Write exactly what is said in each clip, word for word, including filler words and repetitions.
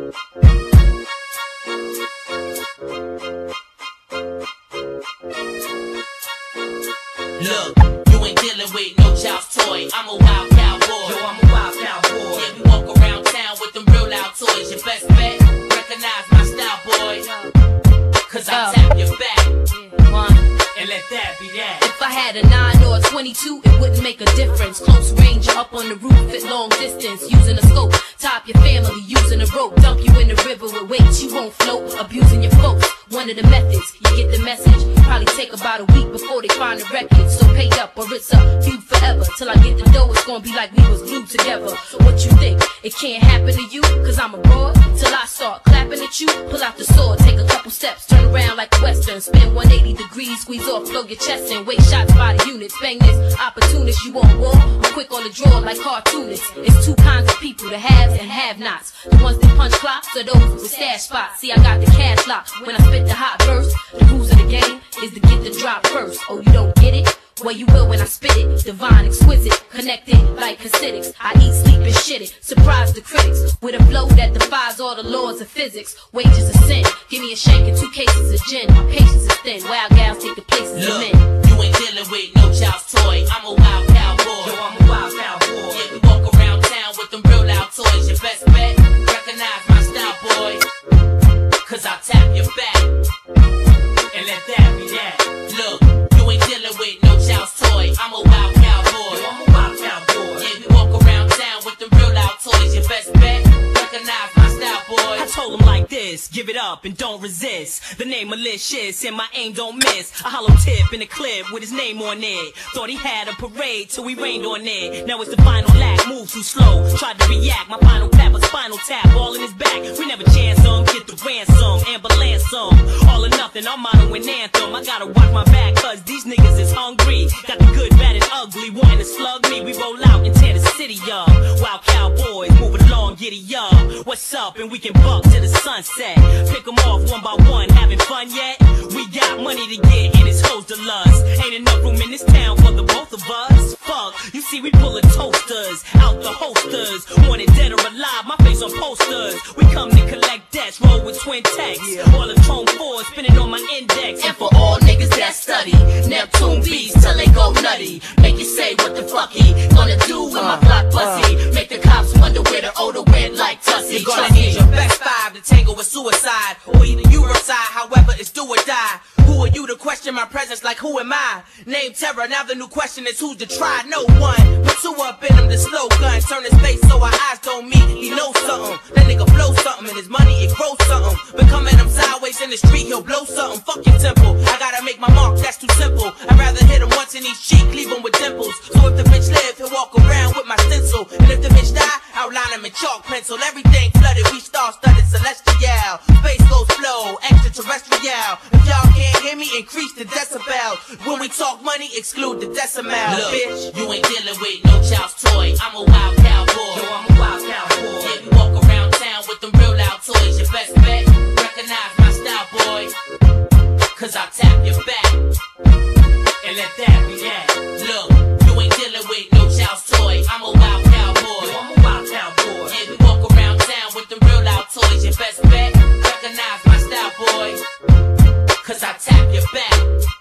Look, you ain't dealing with no child's toy. I'm a wild cowboy. Yo, I'm a wild cowboy. Yeah, we walk around town with them real loud toys. Your best bet, recognize my style, boy. Cause I tap your back. One. And let that be that. If I had a nine or a twenty-two, it wouldn't make a difference. Close range, up on the roof at long distance. Using a scope, top your family, using a rope. Dump you in the river with weights, you won't float. Abusing your folks, one of the methods. You get the message, probably take about a week before they find the record. So pay up or it's up, feud forever. Till I get the dough, it's gonna be like we was glued together. So what you think, it can't happen to you? Cause I'm abroad, till I start clapping at you. Pull out the sword, take a couple steps, turn around like a western. Spin one eighty degrees, squeeze off, flow your chest and weight shots by the units. Bang this, opportunist, you want war? I'm quick on the draw like cartoonists. It's two kinds of people, the haves and have-nots. The ones that punch clocks are those with stash spots. See, I got the cash lock when I spit the hot verse. The rules of the game is to get the drop first. Oh, you don't get it? Well, you will when I spit it. Divine, exquisite, connected like Hasidics. I eat, sleep, and shit it. Surprise the critics with a flow that defies all the laws of physics. Wages of sin. Give me a shank and two cases of gin. My patience is thin. Wild gals take the places of men. You ain't dealing with no child's toy. I'm a wild cowboy. Yo, I'm a wild cowboy. Yeah, we walk around town with them real loud toys. Your best bet, recognize my style, boy. Cause I tap your back. And let that be that. Look, you ain't dealing with no child's toy. I'm a wild cowboy. Yo, I'm a wild cowboy. Yeah, we walk around town with them real loud toys. Your best bet, recognize my style, boy. I told him like this, give it up and don't resist. The name malicious and my aim don't miss. A hollow tip in a clip with his name on it. Thought he had a parade till we rained on it. Now it's the final act, move too slow. Tried to react, my final tap, a spinal tap, all in his back. We never chance him, get the ransom, ambulance him. All or nothing, I'm motto and anthem. I gotta watch my back cause these niggas is hungry. Got the good, bad and ugly, wanting to slug me. We roll out and tear the city up. Wild cowboys, moving along, giddy up. What's up? And we can buck to the sunset. Pick them off one by one, having fun yet? We got money to get and it's hoes to lust. Ain't enough room in this town for the both of us. Fuck, you see we pullin' toasters out the holsters. Wanted dead or alive, my face on posters. We come to collect debts, roll with twin techs. All the tone fours, spinning on my index. And for all niggas that study, Neptune beats till they go nutty. Make you say what the fuck he gonna do with my block pussy. Make the cops wonder where the odor went like Tussie. You're gonna need your best five to tangle with suicide, or either you reside, however it's do or die. Who are you to question my presence like who am I? Name terror, now the new question is who's to try? No one, put two up in him, the slow gun. Turn his face so our eyes don't meet, he knows something. That nigga blow something, and his money it grows something. But coming him sideways in the street, he'll blow something. Fuck your temple, I gotta make my mark, that's too simple. I'd rather hit him once in each cheek, leave him with dimples. So if the bitch live, he'll walk around with my stencil. And if the bitch die, outline him in chalk pencil. Everything flooded, we star-studded, celestial. Space goes flow, extraterrestrial. If y'all can't hear me, increase the decibel. When we talk money, exclude the decimal. Look, bitch, you ain't dealing with no child's toy. I'm a wild cowboy. Yo, I'm a wild cowboy. Yeah, we walk around town with them real loud toys. Your best bet, recognize my style, boy. Cause I tap your back. And let that be that. Look, you ain't dealing with no child's toy. I'm a wild cowboy. Yo, I'm a wild cowboy. Yeah, we walk around town with them real loud toys. Your best bet, recognize my style, boy. Cause I tap your back.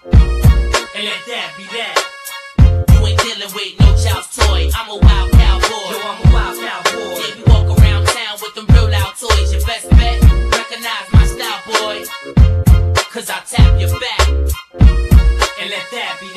And let that be that. You ain't dealing with no child's toy. I'm a wild cowboy. Yo, I'm a wild cowboy. Yeah, we walk around town with them real loud toys. Your best bet, recognize my style, boy. Cause I tap your back. And let that be